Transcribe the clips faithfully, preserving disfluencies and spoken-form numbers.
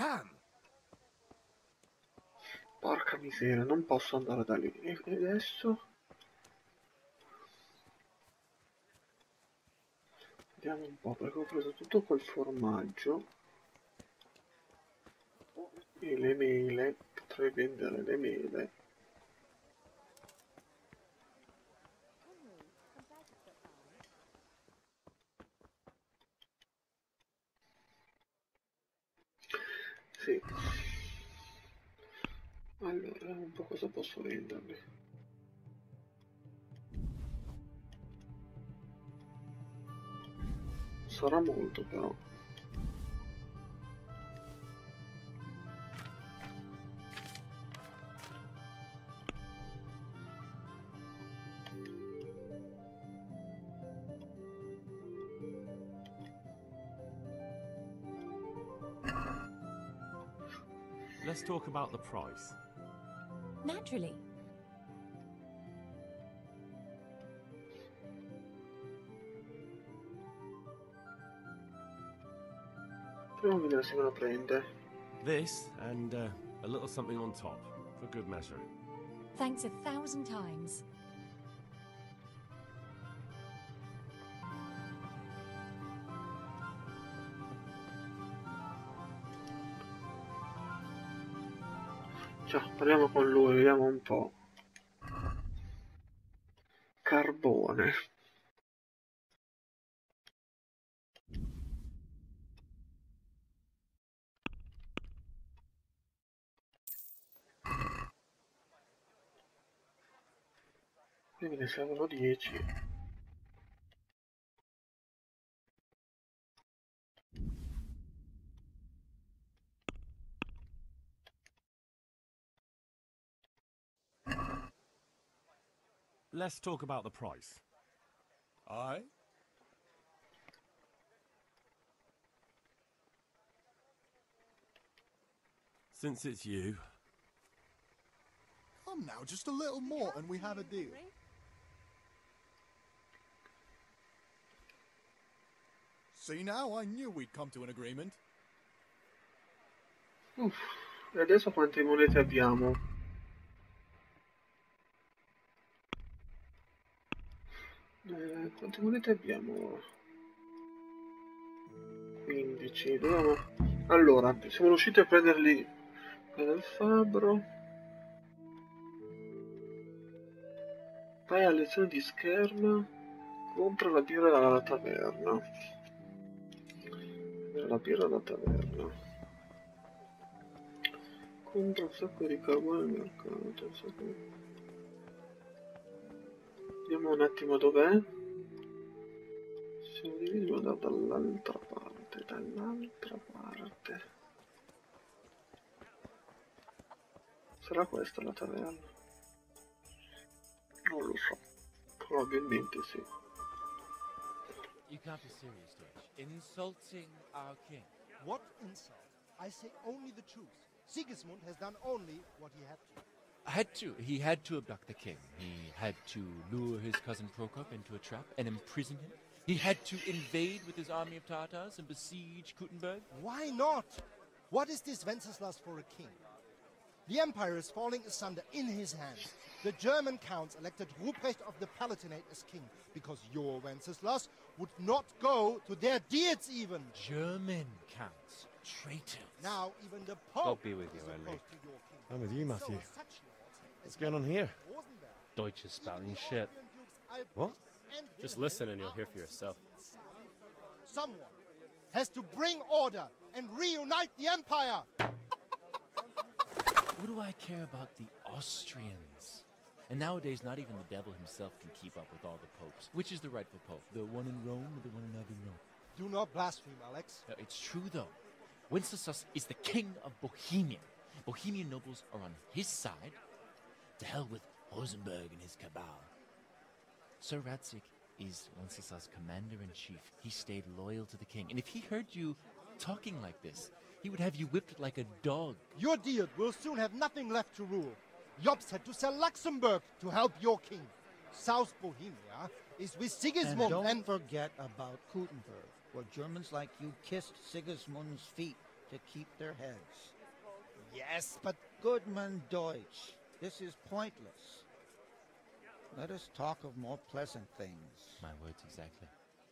can. Porca miseria, non posso andare da lì. E adesso? Vediamo un po', perché ho preso tutto quel formaggio e le mele. Potrei vendere le mele. Sì. Allora, vediamo un po' cosa posso venderli. Sarà molto però. Let's talk about the price. Naturally. Proviamo a vedere se me lo prende. This and uh, a little something on top, for good measure. Thanks a thousand times. Ciao, parliamo con lui, vediamo un po'. Carbone. Qui me ne servono dieci. Let's talk about the price. Aye? Since it's you. Come now, just a little more and we have a deal. See now, I knew we'd come to an agreement. Uff, e adesso quante monete abbiamo? Eh, quante monete abbiamo? quindici. Dobbiamo... Allora, siamo riusciti a prenderli dal fabbro. Vai a lezione di scherma. Compra la birra dalla taverna. La birra dalla taverna. Compra un sacco di carbone al mercato. Un sacco di... Vediamo un attimo dov'è. Siamo divisi da dall'altra parte. Dall'altra parte. Sarà questa la taverna? Non lo so. Probabilmente sì. You can't be serious, Deutsch. Insulting our king. What insult? I say only the truth. Sigismund has done only what he had to. Had to. He had to abduct the king. He had to lure his cousin Prokop into a trap and imprison him. He had to invade with his army of Tatars and besiege Kuttenberg. Why not? What is this Wenceslas for a king? The empire is falling asunder in his hands. The German counts elected Ruprecht of the Palatinate as king because your Wenceslas would not go to their deeds even. German counts. Traitor. Now even the Pope God be with you, is Henry. opposed to your king. I'm with you, Matthew. So such lords What's as going on here? Rosenberg, Deutsch is spouting shit. Dukes What? and Just Wilhelm listen and you'll are hear for yourself. Someone has to bring order and reunite the empire. What do I care about the Austrians? And nowadays, not even the devil himself can keep up with all the popes. Which is the rightful pope? The one in Rome or the one in Avignon? Do not blaspheme, Alex. No, it's true, though. Wenceslas is the king of Bohemia. Bohemian nobles are on his side. To hell with Rosenberg and his cabal. Sir Radzik is Wenceslas' commander-in-chief. He stayed loyal to the king. And if he heard you talking like this, he would have you whipped like a dog. Your deal will soon have nothing left to rule. Jobst had to sell Luxembourg to help your king. South Bohemia is with Sigismund And don't and... forget about Kuttenberg, where Germans like you kissed Sigismund's feet to keep their heads. Yes, but Goodman Deutsch, this is pointless. Let us talk of more pleasant things. My words exactly.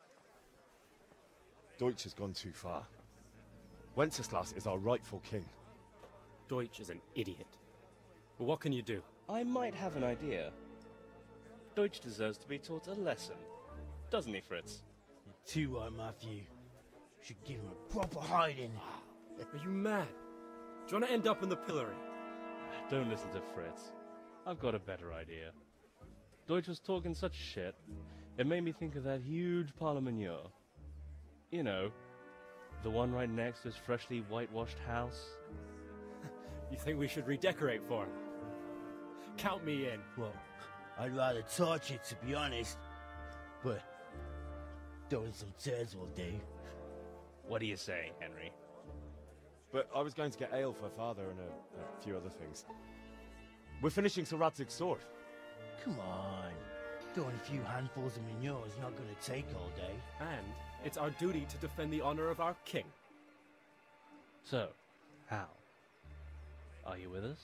Deutsch has gone too far. Wenceslas is our rightful king. Deutsch is an idiot. But what can you do? I might have an idea. Deutsch deserves to be taught a lesson. Doesn't he, Fritz? You're too right, Matthew. Should give him a proper hiding. Are you mad? Do you want to end up in the pillory? Don't listen to Fritz. I've got a better idea. Deutsch was talking such shit, it made me think of that huge parliament. You know, the one right next to his freshly whitewashed house. You think we should redecorate for him? Count me in. Well, I'd rather torch it, to be honest. But throwing some turds will do. What are you saying, Henry? But I was going to get ale for father and a, a few other things. We're finishing Sir Radzig's sword. Come on. Throwing a few handfuls of manure is not going to take all day. And it's our duty to defend the honor of our king. So, Hal, are you with us?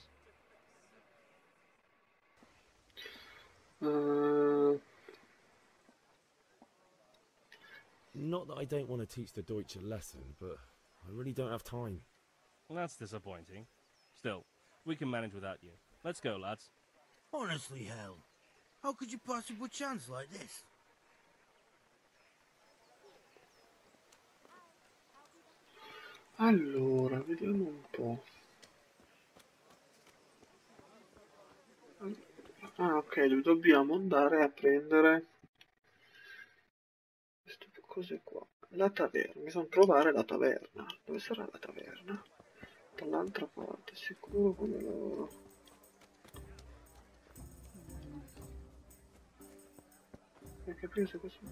Uh, Not that I don't want to teach the Deutsch a lesson, but I really don't have time. Well, that's disappointing. Still, we can manage without you. Let's go, lads. Honestly, Hal, how could you possibly chance like this? allora, vediamo un po'. Ah, ok, dobbiamo andare a prendere queste cose qua. La taverna, bisogna trovare la taverna. Dove sarà la taverna? Dall'altra parte, sicuro come loro. Perché prima sei così?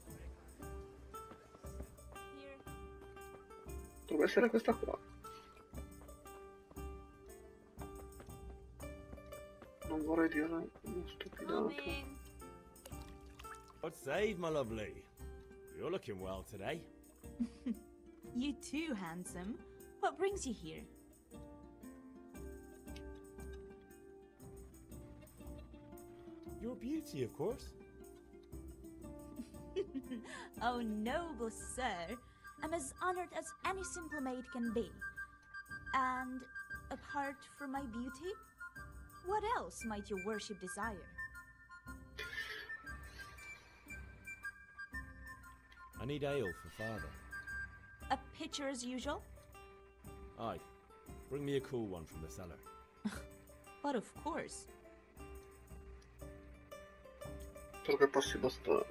Dovrebbe essere questa qua. Non vorrei dire uno stupidato. God save, my lovely. You're looking well today. You too, handsome. What brings you here? Your beauty, of course. Oh, noble sir. I'm as honored as any simple maid can be. And apart from my beauty, what else might your worship desire? I need ale for father. A pitcher as usual? Aye. Bring me a cool one from the cellar. But of course. Spero che passi bastare.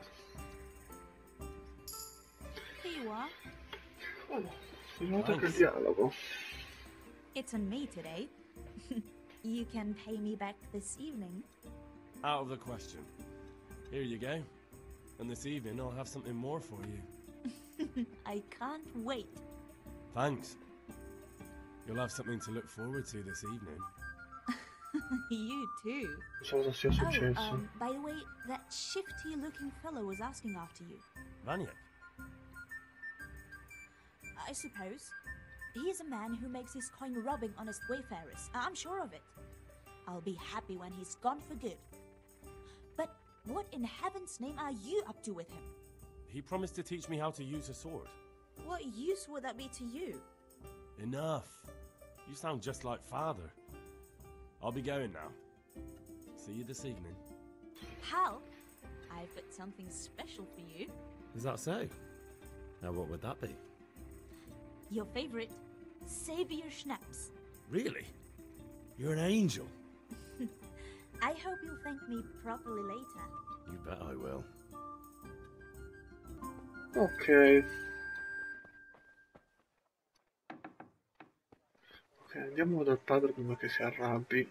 Here you are. Oh, guardate che dialogo. It's on me today. You can pay me back this evening. Out of the question. Here you go. And this evening I'll have something more for you. I can't wait. Thanks. You'll have something to look forward to this evening. You too. Cosa sia successo? Oh, um, by the way, that shifty-looking fellow was asking after you. Vanya? I suppose. He's a man who makes his coin robbing honest wayfarers. I'm sure of it. I'll be happy when he's gone for good. But what in heaven's name are you up to with him? He promised to teach me how to use a sword. What use would that be to you? Enough. You sound just like father. I'll be going now. See you this evening. Hal, I've got something special for you. Is that so? Now what would that be? Your favorite, Sabier Schnapps. Really? You're an angel. I hope you'll thank me properly later. You bet I will. Ok. Ok, andiamo dal padre prima che si arrabbi.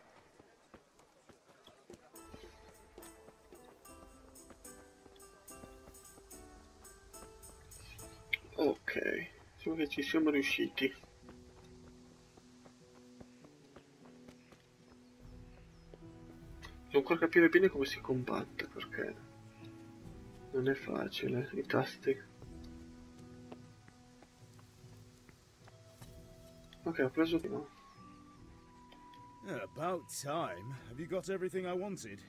Ok, diciamo che ci siamo riusciti. Devo ancora capire bene come si combatte, perché non è facile, i tasti. Ok, ho preso prima. Yeah, about time. Have you got everything I wanted?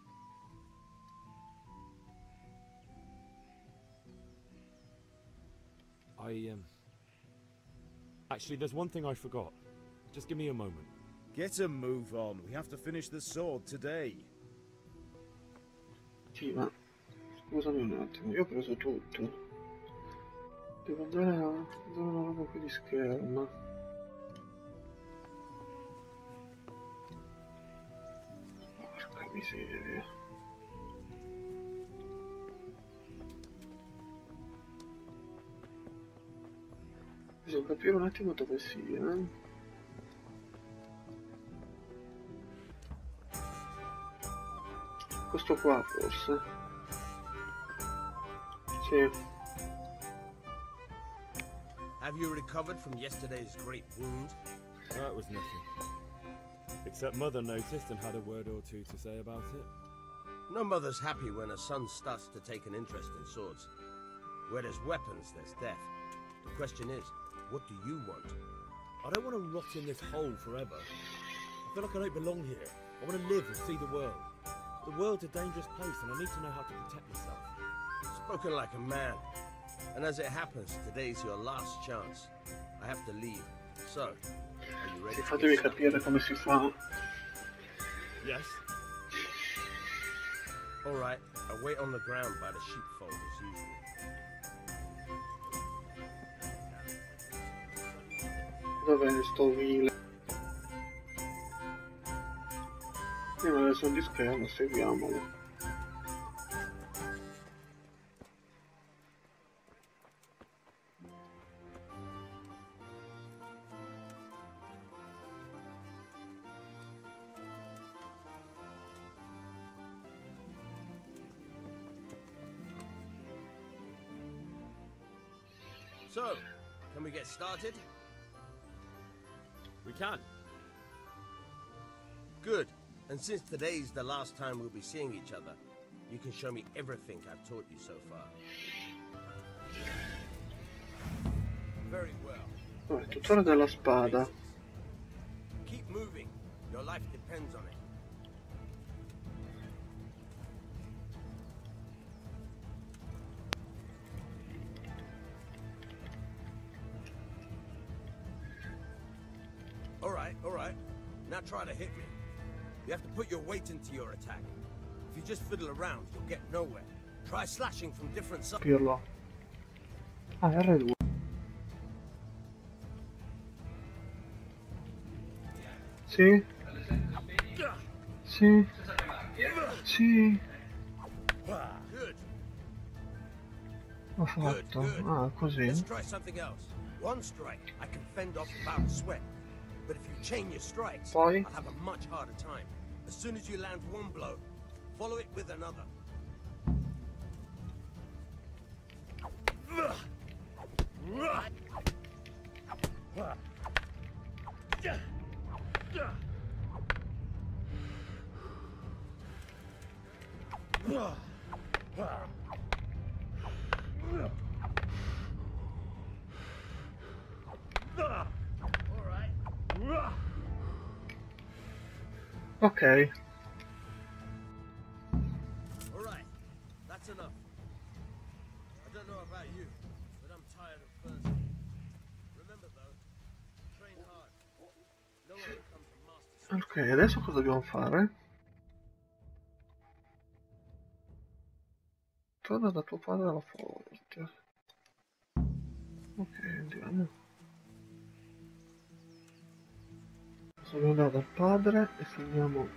I, um... Actually, there's one thing I forgot. Just give me a moment. Get a move on. We have to finish the sword today. Sì, ma scusami un attimo, io ho preso tutto. Devo andare a vedere una roba qui di schermo. Porca miseria. Bisogna capire un attimo dove sia. Eh? Questo qua forse. Sì. Have you recovered from yesterday's great wound? That was nothing. Except Mother noticed and had a word or two to say about it. No mother's happy when a son starts to take an interest in swords. Where there's weapons, there's death. The question is, what do you want? I don't want to rot in this hole forever. I feel like I don't belong here. I want to live and see the world. The world's a dangerous place and I need to know how to protect myself. Spoken like a man. And as it happens, today's your last chance. I have to leave. So, are you ready to Fatemi get capire come si fa. Yes. Alright, I'll wait on the ground by the sheepfold as usual. Dov'è sto vile? Io non adesso di schermo, seguiamolo. So, can we get started? We can. Good. And since today's the last time we'll be seeing each other, you can show me everything I've taught you so far. Very well. Vabbè, tuttora della spada. Keep moving. Your life depends on it. Alright, alright. Now try to hit me. You have to put your weight into your attack. If you just fiddle around, you'll get nowhere. Try slashing from different sides. Pirlo. Ah, R due. Sì. Sì. Sì. Good. Ho fatto. Ah, così. Let's try something else. One strike, I can fend off without sweat. But if you chain your strikes, Poi? I'll have a much harder time. As soon as you land one blow, follow it with another. Ok. Alright, that's enough. I don't know about you, but I'm tired of first. Remember though, train hard. No one becomes a master. Ok, adesso cosa dobbiamo fare? Torna da tuo padre alla forte. Ok, andiamo. Dobbiamo andare dal padre e segniamo.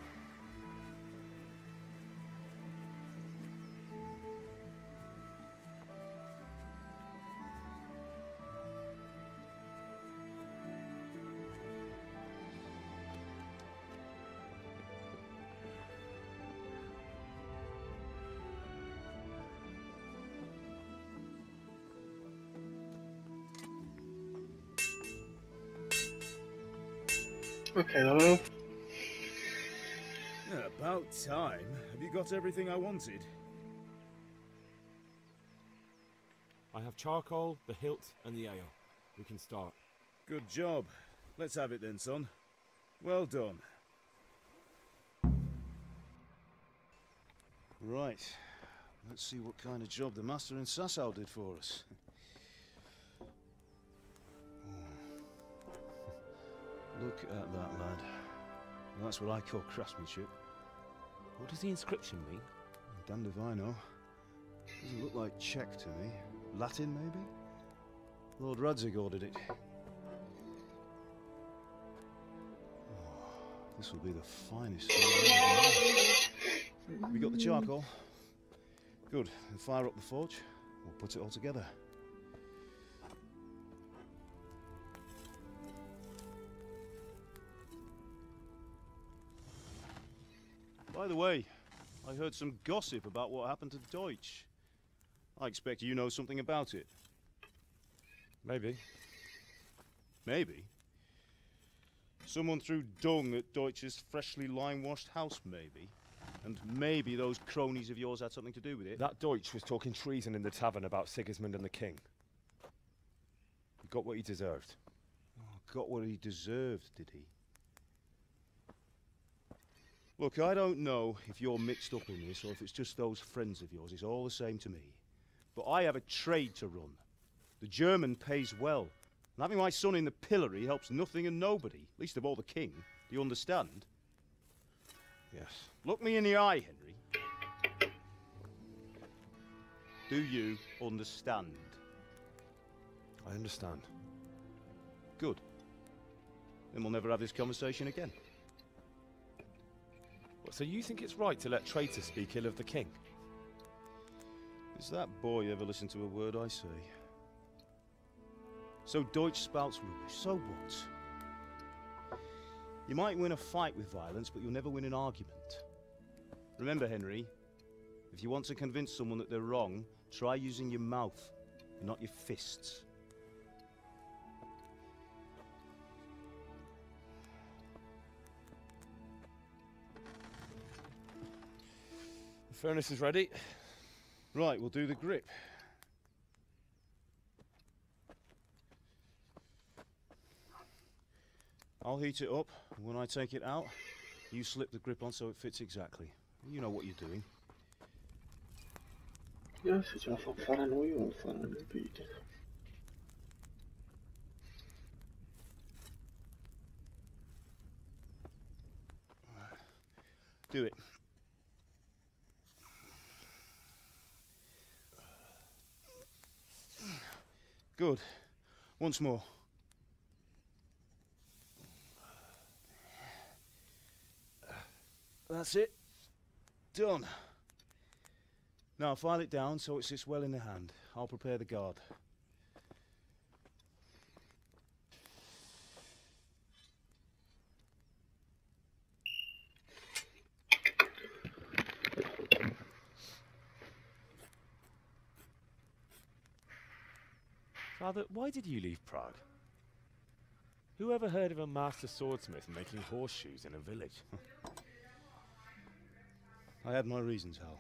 Okay, hello. Yeah, about time. Have you got everything I wanted? I have charcoal, the hilt, and the ale. We can start. Good job. Let's have it then, son. Well done. Right. Let's see what kind of job the master in Sasau did for us. Look at that, lad. That's what I call craftsmanship. What does the inscription mean? Damned if I know. Doesn't look like Czech to me. Latin, maybe? Lord Radzig ordered it. Oh, this will be the finest thing I've ever made. We got the charcoal? Good. Then fire up the forge. We'll put it all together. By the way, I heard some gossip about what happened to Deutsch. I expect you know something about it. Maybe. Maybe? Someone threw dung at Deutsch's freshly lime-washed house, maybe? And maybe those cronies of yours had something to do with it? That Deutsch was talking treason in the tavern about Sigismund and the king. He got what he deserved. Oh, got what he deserved, did he? Look, I don't know if you're mixed up in this or if it's just those friends of yours. It's all the same to me. But I have a trade to run. The German pays well. And having my son in the pillory helps nothing and nobody, least of all the king. Do you understand? Yes. Look me in the eye, Henry. Do you understand? I understand. Good. Then we'll never have this conversation again. So you think it's right to let traitors speak ill of the king? Does that boy ever listen to a word I say? So Deutsch spouts rubbish, so what? You might win a fight with violence, but you'll never win an argument. Remember, Henry, if you want to convince someone that they're wrong, try using your mouth, and not your fists. The furnace is ready. Right, we'll do the grip. I'll heat it up, and when I take it out, you slip the grip on so it fits exactly. You know what you're doing. Ja, se ce la fa fare noi, o fare nel video. Do it. Good. Once more. That's it. Done. Now file it down so it sits well in the hand. I'll prepare the guard. Father, why did you leave Prague? Who ever heard of a master swordsmith making horseshoes in a village? I had my reasons, Hal.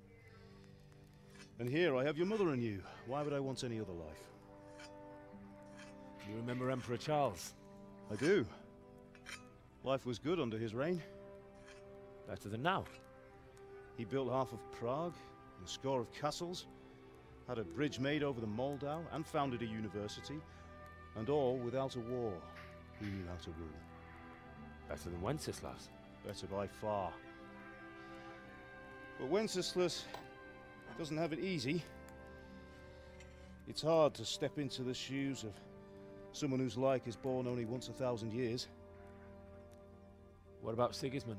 And here I have your mother and you. Why would I want any other life? You remember Emperor Charles? I do. Life was good under his reign. Better than now. He built half of Prague, and a score of castles, had a bridge made over the Moldau, and founded a university, and all without a war. He knew how to rule. Better than Wenceslas. Better by far. But Wenceslas doesn't have it easy. It's hard to step into the shoes of someone whose like is born only once a thousand years. What about Sigismund?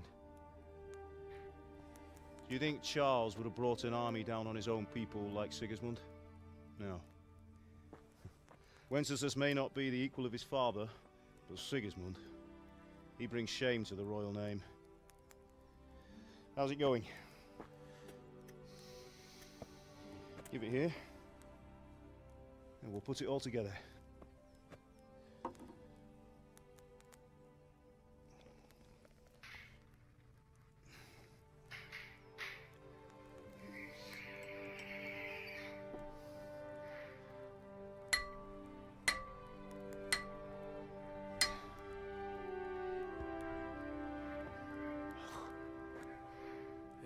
Do you think Charles would have brought an army down on his own people like Sigismund? No. Wenceslas may not be the equal of his father, but Sigismund, he brings shame to the royal name. How's it going? Give it here, and we'll put it all together.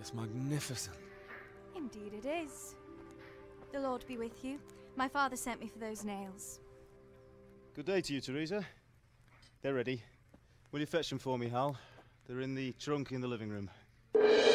looks magnificent. Indeed it is. The Lord be with you. My father sent me for those nails. Good day to you, Teresa. They're ready. Will you fetch them for me, Hal? They're in the trunk in the living room.